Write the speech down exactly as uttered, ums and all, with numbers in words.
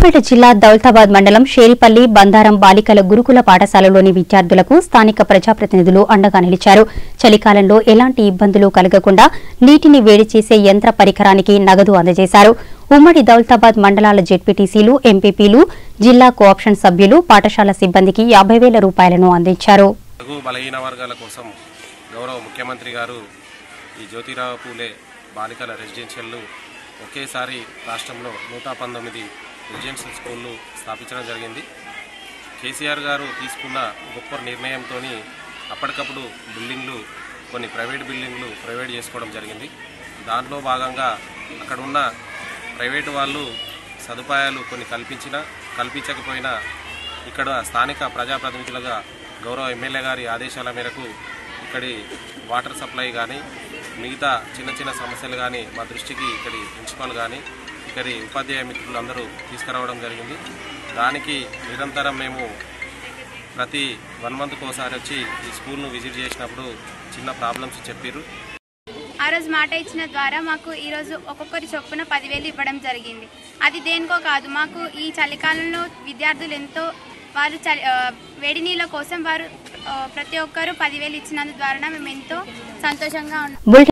సిద్దిపేట జిల్లా దౌలతాబాద్ మండలం షేరిపల్లి బందారం బాలికల గురుకుల పాఠశాలలోని విద్యార్థులకు స్థానిక ప్రజాప్రతినిధులు అండగా నిలిచారు. చలికాలంలో ఎలాంటి ఇబ్బందులు కలగకుండా నీటిని వేడి చేసే యంత్ర పరికరానికి నగదు అందజేశారు. ఉమ్మడి దౌలతాబాద్ మండలాల జెడ్పీటీసీలు, ఎంపీపీలు, జిల్లా కోఆప్షన్ సభ్యులు పాఠశాల సిబ్బందికి యాభై వేల రూపాయలను అందించారు. బలహీన వర్గాల కోసం గౌరవ ముఖ్యమంత్రి గారు ఈ జ్యోతిరావు పూలే బాలికల రెసిడెన్షియల్ను ఒకేసారి రాష్ట్రంలో నూట పంతొమ్మిది రెసిడెన్షియల్ స్కూళ్ళు స్థాపించడం జరిగింది. కేసీఆర్ గారు తీసుకున్న గొప్ప నిర్ణయంతో అప్పటికప్పుడు బిల్డింగ్లు కొన్ని ప్రైవేట్ బిల్డింగ్లు ప్రైవేట్ చేసుకోవడం జరిగింది. దాంట్లో భాగంగా అక్కడ ఉన్న ప్రైవేటు వాళ్ళు సదుపాయాలు కొన్ని కల్పించినా కల్పించకపోయినా ఇక్కడ స్థానిక ప్రజాప్రతినిధులుగా గౌరవ ఎమ్మెల్యే గారి ఆదేశాల మేరకు ఇక్కడి వాటర్ సప్లై కానీ మిగతా చిన్న చిన్న సమస్యలు కానీ మా దృష్టికి ఇక్కడి ప్రిన్సిపాల్ కానీ ఇక్కడి ఉపాధ్యాయ మిత్రులు అందరూ తీసుకురావడం జరిగింది. దానికి నిరంతరం మేము ప్రతి వన్ మంత్కి ఒకసారి వచ్చి ఈ స్కూల్ను విజిట్ చేసినప్పుడు చిన్న ప్రాబ్లమ్స్ చెప్పారు. ఆ రోజు మాట ఇచ్చిన ద్వారా మాకు ఈరోజు ఒక్కొక్కరి చొప్పున పదివేలు ఇవ్వడం జరిగింది. అది దేనికో కాదు, మాకు ఈ చలికాలంలో విద్యార్థులు ఎంతో వారు చలి వేడి నీళ్ళ కోసం వారు ప్రతి ఒక్కరూ పదివేలు ఇచ్చినందు ద్వారా మేము ఎంతో సంతోషంగా ఉన్నాం.